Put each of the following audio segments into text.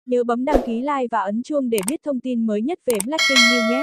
Nhớ bấm đăng ký like và ấn chuông để biết thông tin mới nhất về Blackpink như nhé.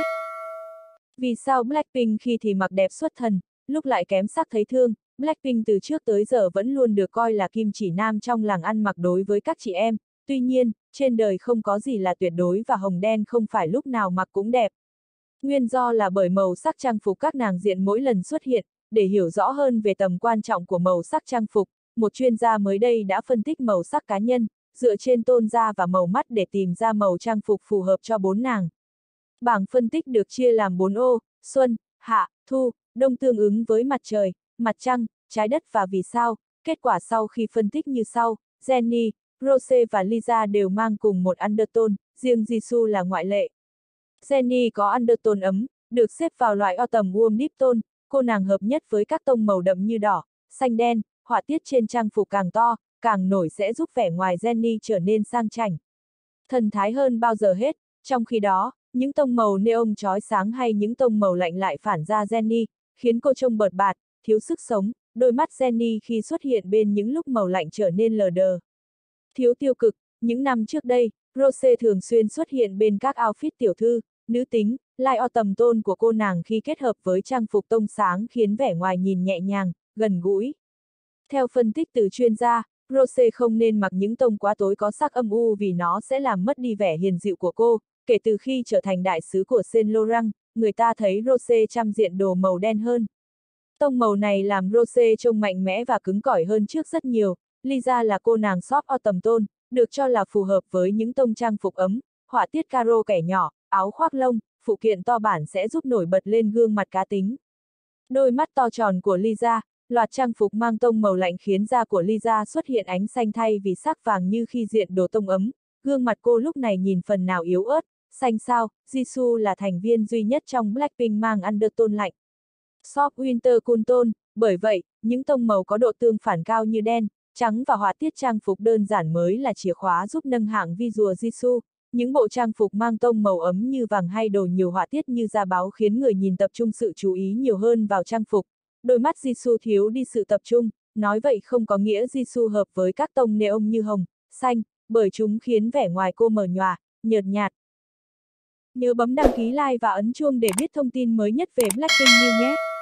Vì sao Blackpink khi thì mặc đẹp xuất thần, lúc lại kém sắc thấy thương? Blackpink từ trước tới giờ vẫn luôn được coi là kim chỉ nam trong làng ăn mặc đối với các chị em. Tuy nhiên, trên đời không có gì là tuyệt đối và hồng đen không phải lúc nào mặc cũng đẹp. Nguyên do là bởi màu sắc trang phục các nàng diện mỗi lần xuất hiện. Để hiểu rõ hơn về tầm quan trọng của màu sắc trang phục, một chuyên gia mới đây đã phân tích màu sắc cá nhân, dựa trên tone da và màu mắt để tìm ra màu trang phục phù hợp cho 4 nàng. Bảng phân tích được chia làm 4 ô: xuân, hạ, thu, đông tương ứng với mặt trời, mặt trăng, trái đất và vì sao. Kết quả sau khi phân tích như sau: Jennie, Rose và Lisa đều mang cùng một undertone, riêng Jisoo là ngoại lệ. Jennie có undertone ấm, được xếp vào loại autumn warm deep tone, cô nàng hợp nhất với các tông màu đậm như đỏ, xanh đen. Họa tiết trên trang phục càng to, càng nổi sẽ giúp vẻ ngoài Jennie trở nên sang chảnh, thần thái hơn bao giờ hết. Trong khi đó, những tông màu neon chói sáng hay những tông màu lạnh lại phản ra Jennie, khiến cô trông bợt bạt, thiếu sức sống. Đôi mắt Jennie khi xuất hiện bên những lúc màu lạnh trở nên lờ đờ, thiếu tiêu cực. Những năm trước đây, Rose thường xuyên xuất hiện bên các outfit tiểu thư, nữ tính. Light autumn tone của cô nàng khi kết hợp với trang phục tông sáng khiến vẻ ngoài nhìn nhẹ nhàng, gần gũi. Theo phân tích từ chuyên gia, Rose không nên mặc những tông quá tối có sắc âm u vì nó sẽ làm mất đi vẻ hiền dịu của cô. Kể từ khi trở thành đại sứ của Saint Laurent, người ta thấy Rose chăm diện đồ màu đen hơn. Tông màu này làm Rose trông mạnh mẽ và cứng cỏi hơn trước rất nhiều. Lisa là cô nàng soft autumn tone, được cho là phù hợp với những tông trang phục ấm, họa tiết caro kẻ nhỏ, áo khoác lông, phụ kiện to bản sẽ giúp nổi bật lên gương mặt cá tính. Đôi mắt to tròn của Lisa, loạt trang phục mang tông màu lạnh khiến da của Lisa xuất hiện ánh xanh thay vì sắc vàng như khi diện đồ tông ấm. Gương mặt cô lúc này nhìn phần nào yếu ớt, xanh xao. Jisoo là thành viên duy nhất trong Blackpink mang undertone lạnh, soft winter cool tone, bởi vậy, những tông màu có độ tương phản cao như đen, trắng và họa tiết trang phục đơn giản mới là chìa khóa giúp nâng hạng visual Jisoo. Những bộ trang phục mang tông màu ấm như vàng hay đồ nhiều họa tiết như da báo khiến người nhìn tập trung sự chú ý nhiều hơn vào trang phục. Đôi mắt Jisoo thiếu đi sự tập trung, nói vậy không có nghĩa Jisoo hợp với các tông neon như hồng, xanh, bởi chúng khiến vẻ ngoài cô mờ nhòa, nhợt nhạt. Nhớ bấm đăng ký like và ấn chuông để biết thông tin mới nhất về Blackpink như nhé.